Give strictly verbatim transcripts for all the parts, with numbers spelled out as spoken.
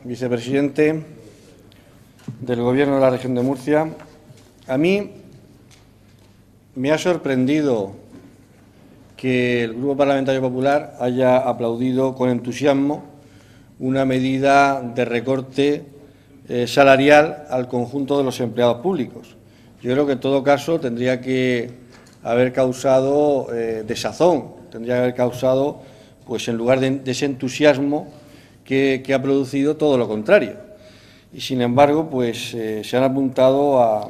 vicepresidente del Gobierno de la Región de Murcia, a mí me ha sorprendido que el Grupo Parlamentario Popular haya aplaudido con entusiasmo una medida de recorte eh, salarial al conjunto de los empleados públicos. Yo creo que en todo caso tendría que haber causado eh, desazón, tendría que haber causado, pues en lugar de, de ese entusiasmo que, que ha producido, todo lo contrario. Y sin embargo, pues eh, se han apuntado a,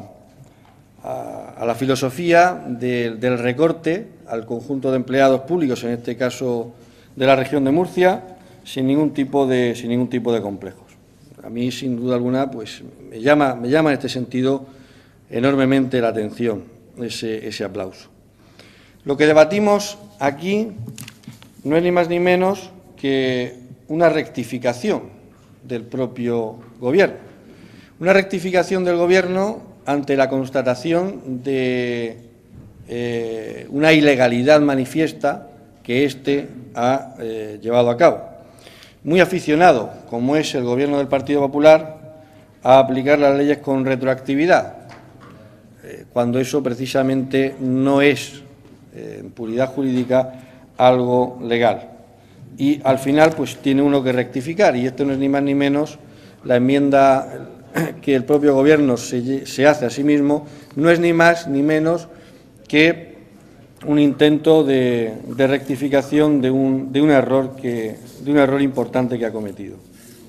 a, a la filosofía de, del recorte al conjunto de empleados públicos, en este caso de la región de Murcia, sin ningún tipo de, sin ningún tipo de complejos. A mí, sin duda alguna, pues me llama, me llama en este sentido enormemente la atención ese, ese aplauso. Lo que debatimos aquí no es ni más ni menos que una rectificación del propio Gobierno. Una rectificación del Gobierno ante la constatación de eh, una ilegalidad manifiesta que éste ha eh, llevado a cabo. Muy aficionado, como es el Gobierno del Partido Popular, a aplicar las leyes con retroactividad, eh, cuando eso precisamente no es, eh, en puridad jurídica, algo legal. Y al final pues tiene uno que rectificar, y esto no es ni más ni menos la enmienda que el propio Gobierno se, se hace a sí mismo, no es ni más ni menos que un intento de, de rectificación de un, de un error que, de un error importante que ha cometido.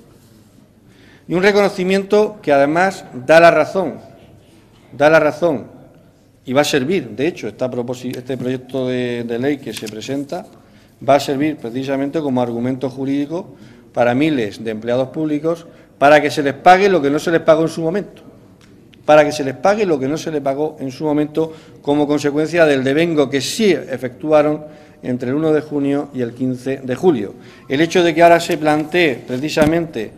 Y un reconocimiento que además da la razón, da la razón y va a servir, de hecho, esta este proyecto de, de ley que se presenta va a servir precisamente como argumento jurídico para miles de empleados públicos para que se les pague lo que no se les pagó en su momento, para que se les pague lo que no se les pagó en su momento como consecuencia del devengo que sí efectuaron entre el uno de junio y el quince de julio. El hecho de que ahora se plantee precisamente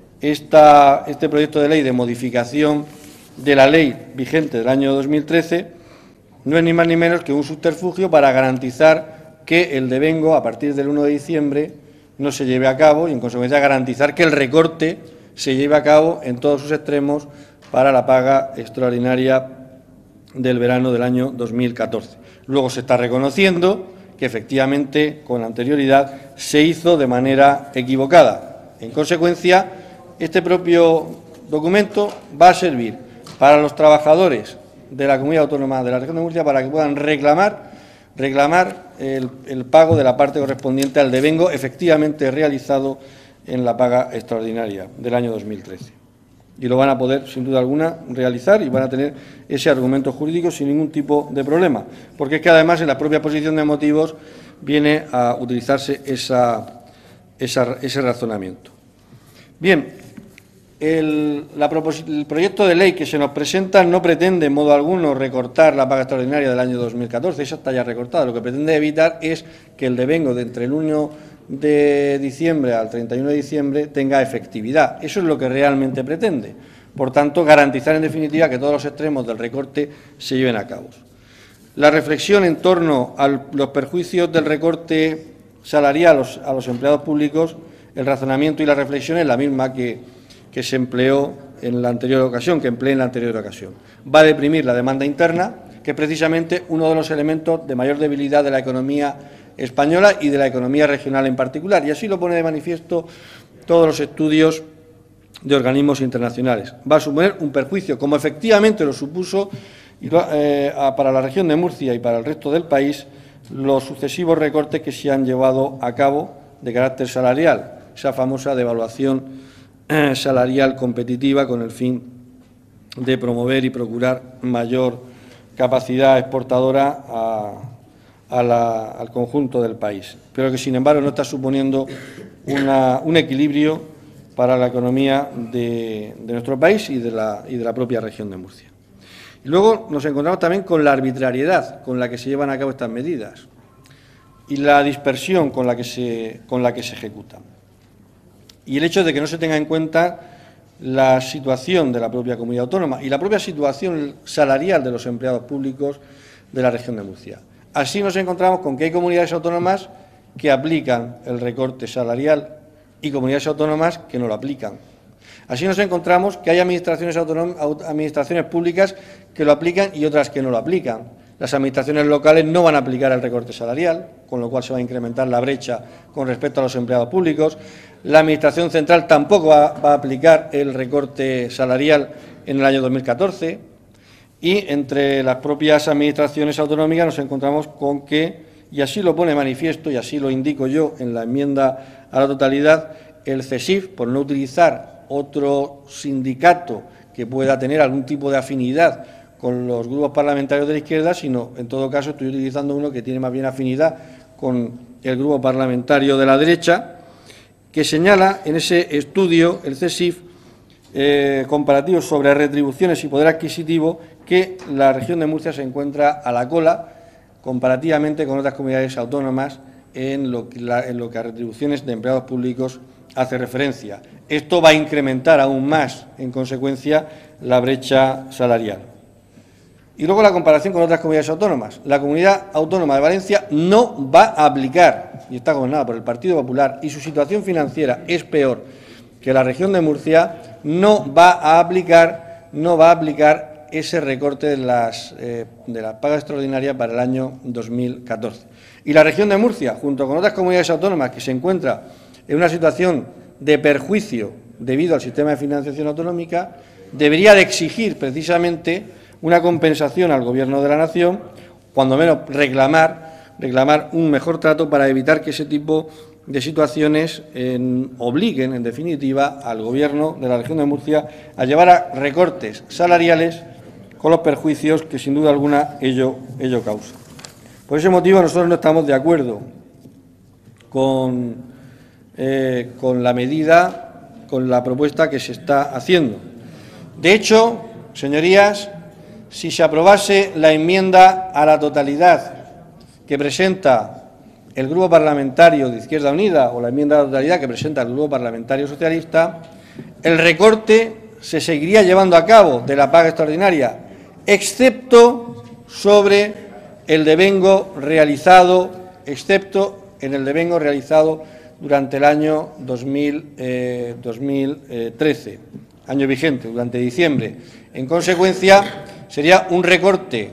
esta, este proyecto de ley de modificación de la ley vigente del año dos mil trece no es ni más ni menos que un subterfugio para garantizar que el devengo a partir del uno de diciembre no se lleve a cabo y, en consecuencia, garantizar que el recorte se lleve a cabo en todos sus extremos para la paga extraordinaria del verano del año dos mil catorce. Luego se está reconociendo que, efectivamente, con anterioridad se hizo de manera equivocada. En consecuencia, este propio documento va a servir para los trabajadores de la Comunidad Autónoma de la Región de Murcia para que puedan reclamar reclamar el, el pago de la parte correspondiente al devengo efectivamente realizado en la paga extraordinaria del año dos mil trece. Y lo van a poder, sin duda alguna, realizar y van a tener ese argumento jurídico sin ningún tipo de problema, porque es que además en la propia exposición de motivos viene a utilizarse esa, esa, ese razonamiento. Bien, el, la el proyecto de ley que se nos presenta no pretende en modo alguno recortar la paga extraordinaria del año dos mil catorce, esa está ya recortada. Lo que pretende evitar es que el devengo de entre el uno de diciembre al treinta y uno de diciembre tenga efectividad. Eso es lo que realmente pretende. Por tanto, garantizar en definitiva que todos los extremos del recorte se lleven a cabo. La reflexión en torno a los perjuicios del recorte salarial a los, a los empleados públicos, el razonamiento y la reflexión es la misma que, que se empleó en la anterior ocasión, que empleé en la anterior ocasión. Va a deprimir la demanda interna, que es precisamente uno de los elementos de mayor debilidad de la economía española y de la economía regional en particular, y así lo pone de manifiesto todos los estudios de organismos internacionales. Va a suponer un perjuicio, como efectivamente lo supuso eh, para la región de Murcia y para el resto del país los sucesivos recortes que se han llevado a cabo de carácter salarial, esa famosa devaluación eh, salarial competitiva con el fin de promover y procurar mayor capacidad exportadora a A la, al conjunto del país, pero que, sin embargo, no está suponiendo una, un equilibrio para la economía de, de nuestro país y de, la, y de la propia región de Murcia. Y luego nos encontramos también con la arbitrariedad con la que se llevan a cabo estas medidas y la dispersión con la que se, con la que se ejecutan. Y el hecho de que no se tenga en cuenta la situación de la propia comunidad autónoma y la propia situación salarial de los empleados públicos de la región de Murcia. Así nos encontramos con que hay comunidades autónomas que aplican el recorte salarial y comunidades autónomas que no lo aplican. Así nos encontramos que hay administraciones, administraciones públicas que lo aplican y otras que no lo aplican. Las administraciones locales no van a aplicar el recorte salarial, con lo cual se va a incrementar la brecha con respecto a los empleados públicos. La Administración central tampoco va, va a aplicar el recorte salarial en el año dos mil catorce. Y entre las propias administraciones autonómicas nos encontramos con que, y así lo pone manifiesto y así lo indico yo en la enmienda a la totalidad, el CESIF, por no utilizar otro sindicato que pueda tener algún tipo de afinidad con los grupos parlamentarios de la izquierda, sino, en todo caso, estoy utilizando uno que tiene más bien afinidad con el grupo parlamentario de la derecha, que señala en ese estudio, el CESIF, eh, comparativo sobre retribuciones y poder adquisitivo, que la región de Murcia se encuentra a la cola, comparativamente con otras comunidades autónomas, en lo que, la, en lo que a retribuciones de empleados públicos hace referencia. Esto va a incrementar aún más, en consecuencia, la brecha salarial. Y luego la comparación con otras comunidades autónomas. La Comunidad Autónoma de Valencia no va a aplicar, y está gobernada por el Partido Popular, y su situación financiera es peor que la región de Murcia, no va a aplicar, no va a aplicar ese recorte de las, eh, de la paga extraordinaria para el año dos mil catorce. Y la región de Murcia, junto con otras comunidades autónomas que se encuentra en una situación de perjuicio debido al sistema de financiación autonómica, debería de exigir precisamente una compensación al Gobierno de la Nación, cuando menos reclamar, reclamar un mejor trato para evitar que ese tipo de situaciones eh, obliguen, en definitiva, al Gobierno de la región de Murcia a llevar a recortes salariales con los perjuicios que, sin duda alguna, ello, ello causa. Por ese motivo, nosotros no estamos de acuerdo con, eh, con la medida, con la propuesta que se está haciendo. De hecho, señorías, si se aprobase la enmienda a la totalidad que presenta el Grupo Parlamentario de Izquierda Unida o la enmienda a la totalidad que presenta el Grupo Parlamentario Socialista, el recorte se seguiría llevando a cabo de la paga extraordinaria, excepto sobre el devengo realizado, excepto en el devengo realizado durante el año dos mil trece, año vigente, durante diciembre. En consecuencia, sería un recorte,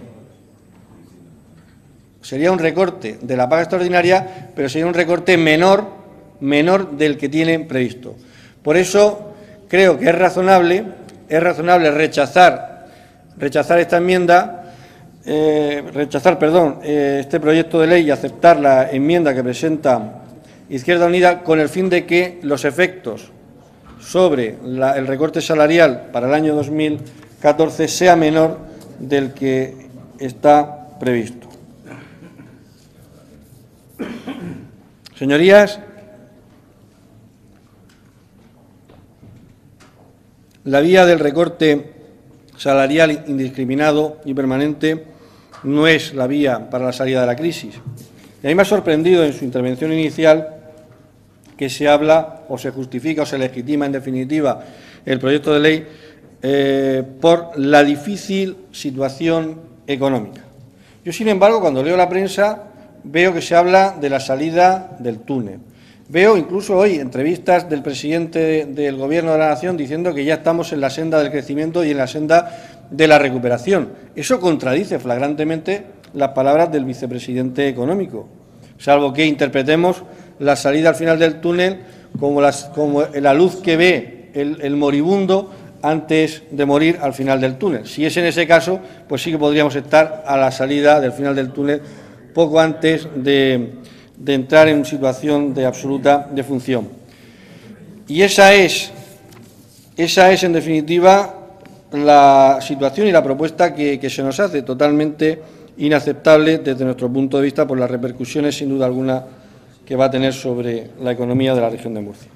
sería un recorte de la paga extraordinaria, pero sería un recorte menor, menor del que tienen previsto. Por eso creo que es razonable, es razonable rechazar, rechazar esta enmienda, eh, rechazar, perdón, eh, este proyecto de ley y aceptar la enmienda que presenta Izquierda Unida, con el fin de que los efectos sobre la, el recorte salarial para el año dos mil catorce sea menor del que está previsto. Señorías, la vía del recorte salarial indiscriminado y permanente no es la vía para la salida de la crisis. Y a mí me ha sorprendido en su intervención inicial que se habla o se justifica o se legitima en definitiva el proyecto de ley eh, por la difícil situación económica. Yo, sin embargo, cuando leo la prensa veo que se habla de la salida del túnel. Veo incluso hoy entrevistas del presidente del Gobierno de la Nación diciendo que ya estamos en la senda del crecimiento y en la senda de la recuperación. Eso contradice flagrantemente las palabras del vicepresidente económico, salvo que interpretemos la salida al final del túnel como, las, como la luz que ve el, el moribundo antes de morir al final del túnel. Si es en ese caso, pues sí que podríamos estar a la salida del final del túnel poco antes de, de entrar en una situación de absoluta defunción. Y esa es, esa es, en definitiva, la situación y la propuesta que, que se nos hace, totalmente inaceptable desde nuestro punto de vista por las repercusiones, sin duda alguna, que va a tener sobre la economía de la región de Murcia.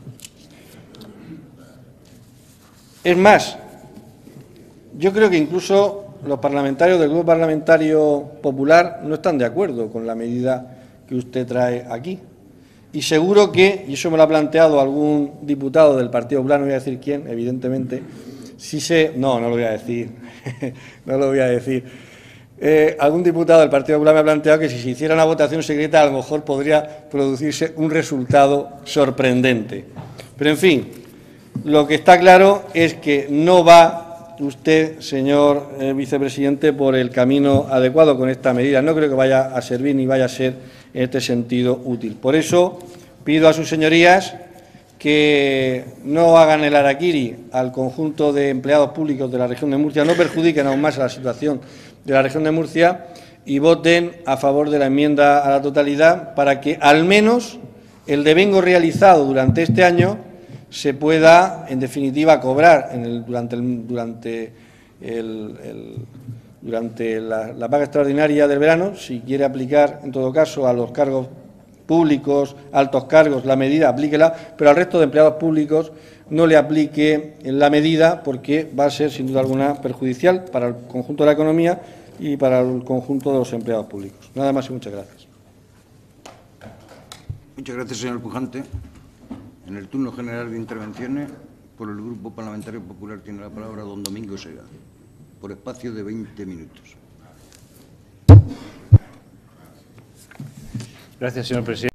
Es más, yo creo que incluso los parlamentarios del Grupo Parlamentario Popular no están de acuerdo con la medida que usted trae aquí. Y seguro que, y eso me lo ha planteado algún diputado del Partido Popular, no voy a decir quién, evidentemente, si se... No, no lo voy a decir, no lo voy a decir. Eh, algún diputado del Partido Popular me ha planteado que si se hiciera una votación secreta a lo mejor podría producirse un resultado sorprendente. Pero, en fin, lo que está claro es que no va usted, señor eh, vicepresidente, por el camino adecuado con esta medida. No creo que vaya a servir ni vaya a ser en este sentido útil. Por eso pido a sus señorías que no hagan el harakiri al conjunto de empleados públicos de la región de Murcia, no perjudiquen aún más a la situación de la región de Murcia y voten a favor de la enmienda a la totalidad para que al menos el devengo realizado durante este año se pueda, en definitiva, cobrar en el, durante, el, durante, el, el, durante la, la paga extraordinaria del verano, si quiere aplicar, en todo caso, a los cargos públicos, altos cargos, la medida, aplíquela, pero al resto de empleados públicos no le aplique la medida porque va a ser, sin duda alguna, perjudicial para el conjunto de la economía y para el conjunto de los empleados públicos. Nada más y muchas gracias. Muchas gracias, señor Pujante. En el turno general de intervenciones, por el Grupo Parlamentario Popular tiene la palabra don Domingo Sega, por espacio de veinte minutos. Gracias, señor presidente.